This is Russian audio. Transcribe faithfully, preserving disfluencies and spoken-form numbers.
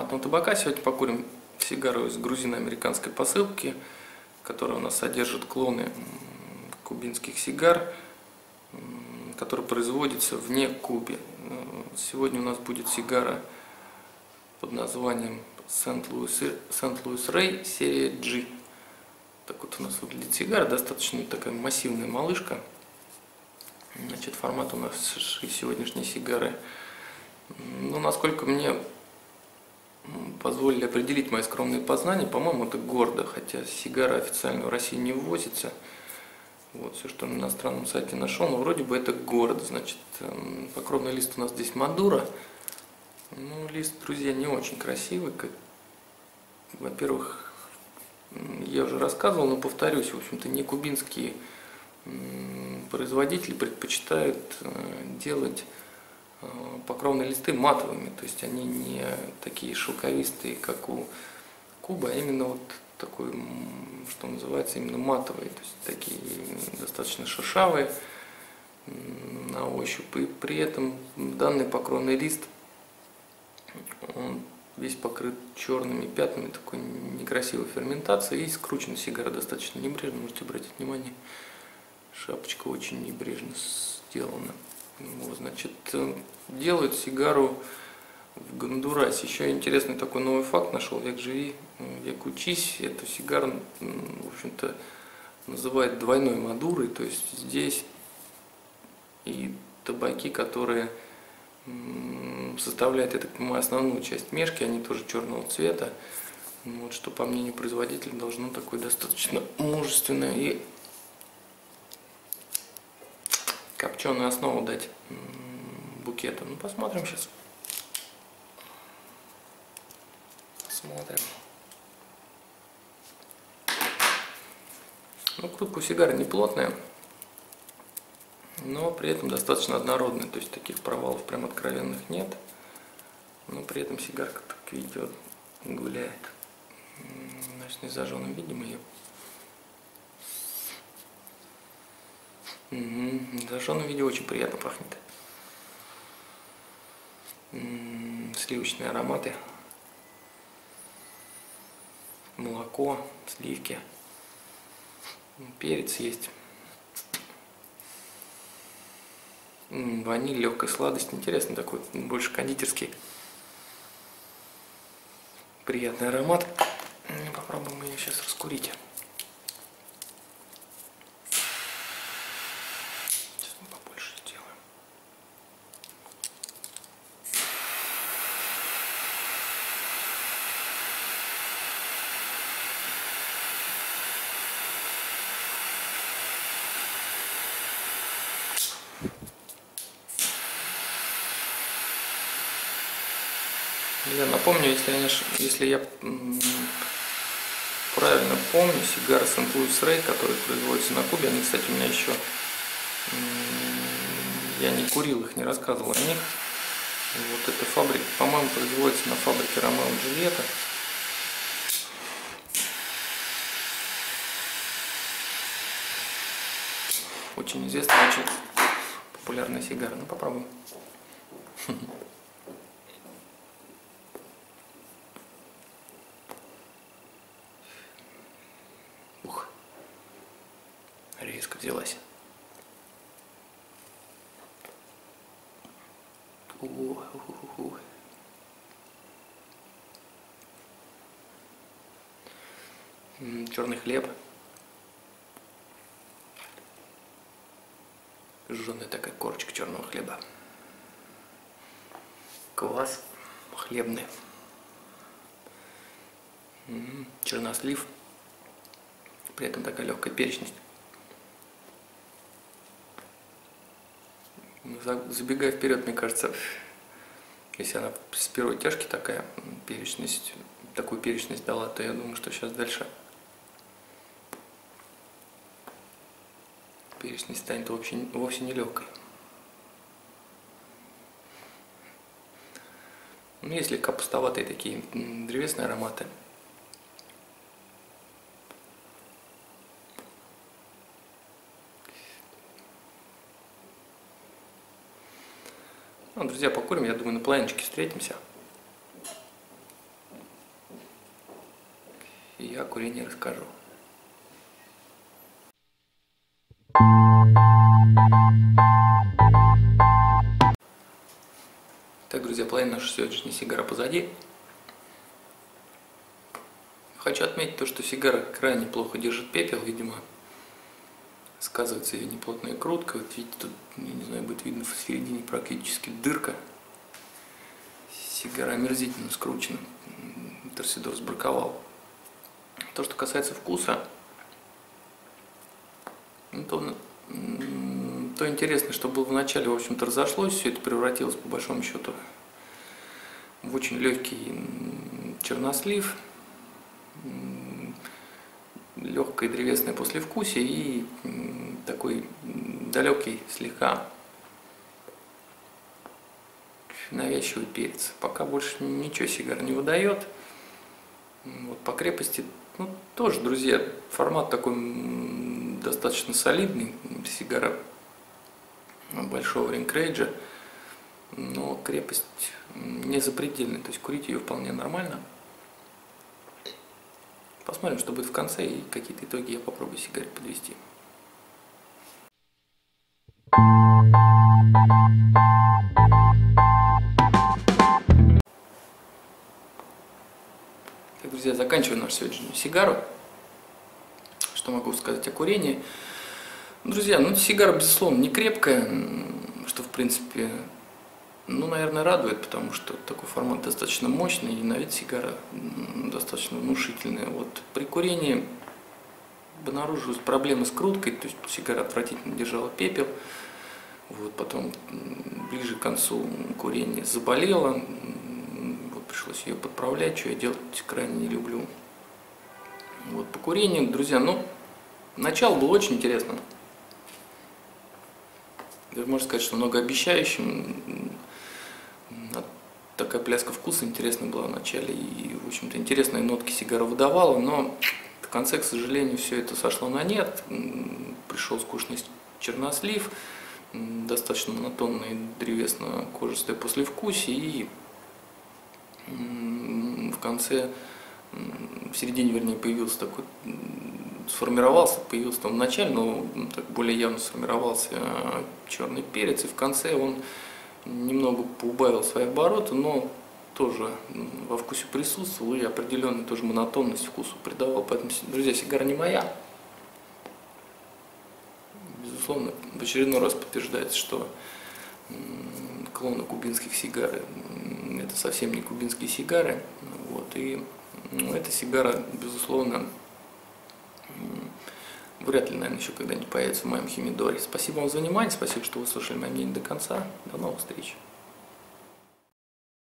ароматного табака. Сегодня покурим сигару из грузино-американской посылки, которая у нас содержит клоны кубинских сигар, которые производятся вне Кубы. Сегодня у нас будет сигара под названием Сент-Луис Рэй серия G. Так вот у нас выглядит сигара, достаточно такая массивная малышка. Значит, формат у нас сегодняшней сигары, ну, насколько мне позволили определить мои скромные познания, по-моему, это гордо, хотя сигара официально в России не ввозится. Вот, все, что на иностранном сайте нашел, но вроде бы это город. Значит, покровный лист у нас здесь Мадуро. Ну, лист, друзья, не очень красивый. Во-первых, я уже рассказывал, но повторюсь, в общем-то, не кубинские производители предпочитают делать покровные листы матовыми, то есть они не такие шелковистые, как у Кубы, а именно вот такой, что называется, именно матовые, то есть такие достаточно шершавые на ощупь. И при этом данный покровный лист, он весь покрыт черными пятнами такой некрасивой ферментации, и скручена сигара достаточно небрежно, можете обратить внимание. Шапочка очень небрежно сделана. Вот, значит, делают сигару в Гондурасе. Еще интересный такой новый факт нашел. Век живи, век учись. Эту сигару, в общем-то, называют двойной Мадурой. То есть здесь и табаки, которые составляют, я так понимаю, основную часть мешки, они тоже черного цвета. Вот, что, по мнению производителя, должно такое достаточно мужественное и копченую основу дать букету. Ну, посмотрим сейчас. Смотрим. Ну, крутка сигары не плотная, но при этом достаточно однородная. То есть таких провалов прям откровенных нет. Но при этом сигарка так идет, гуляет. Значит, не зажженным видим ее. Угу. В зажженном виде очень приятно пахнет. М-м, сливочные ароматы. Молоко, сливки. Перец есть. М-м, ваниль, легкая сладость. Интересный такой, больше кондитерский. Приятный аромат. Попробуем ее сейчас раскурить. Я напомню, если я, если я правильно помню, сигары Сент-Луис Рэй, которые производятся на Кубе, они, кстати, у меня еще, я не курил их, не рассказывал о них. Вот эта фабрика, по-моему, производится на фабрике Ромео и Джульетта. Очень известная, очень популярная сигара. Ну, попробуем. Ух, резко взялась. Ух-ух-ух. Черный хлеб. Жженая такая корочка черного хлеба. Квас хлебный. М-м, чернослив. При этом такая легкая перечность. Забегая вперед, мне кажется, если она с первой тяжки такая перечность, такую перечность дала, то я думаю, что сейчас дальше перечность станет вообще, вовсе не легкой. Ну, есть слегка пустоватые такие древесные ароматы. Ну, друзья, покурим, я думаю, на планчике встретимся. и я о курении расскажу. Так, друзья, половина нашей сегодняшней сигары позади. Хочу отметить то, что сигара крайне плохо держит пепел, видимо, сказывается ее неплотная крутка. Вот видите, тут, я не знаю, будет видно в середине практически дырка. Сигара омерзительно скручена. Торсидор сбраковал. То, что касается вкуса, ну, то, то интересно, что было вначале, в общем-то, разошлось, все это превратилось, по большому счету, в очень легкий чернослив, легкое древесное послевкусие и такой далекий, слегка навязчивый перец. Пока больше ничего сигара не выдает. Вот, по крепости, ну, тоже, друзья, формат такой достаточно солидный. Сигара большого ринг-рейджа, но крепость не запредельная, то есть курить ее вполне нормально. Посмотрим, что будет в конце, и какие-то итоги я попробую сигаре подвести. Так, друзья, заканчиваю нашу сегодняшнюю сигару. Что могу сказать о курении? Друзья, ну сигара, безусловно, не крепкая, что, в принципе, ну, наверное, радует, потому что такой формат достаточно мощный, и на вид сигара достаточно внушительная. Вот при курении обнаружилась проблема с круткой, то есть сигара отвратительно держала пепел. Вот, потом ближе к концу курения заболела, вот, пришлось ее подправлять, что я делать крайне не люблю. Вот, по курению, друзья, ну, начало было очень интересно. Даже можно сказать, что многообещающим. Такая пляска вкуса интересная была в начале, и, в общем-то, интересные нотки сигара выдавала, но в конце, к сожалению, все это сошло на нет. Пришел скучный чернослив, достаточно монотонное древесно-кожистое послевкусие, и в конце, в середине, вернее, появился такой, сформировался, появился там в начале, но так более явно сформировался черный перец, и в конце он немного поубавил свои обороты, но тоже во вкусе присутствовал и определенную тоже монотонность вкусу придавал. Поэтому, друзья, сигара не моя. Безусловно, в очередной раз подтверждается, что клоны кубинских сигар — это совсем не кубинские сигары. Вот, и ну, эта сигара, безусловно, вряд ли, наверное, еще когда-нибудь появится в моем химидоре. Спасибо вам за внимание, спасибо, что вы слушали мое мнение до конца. До новых встреч.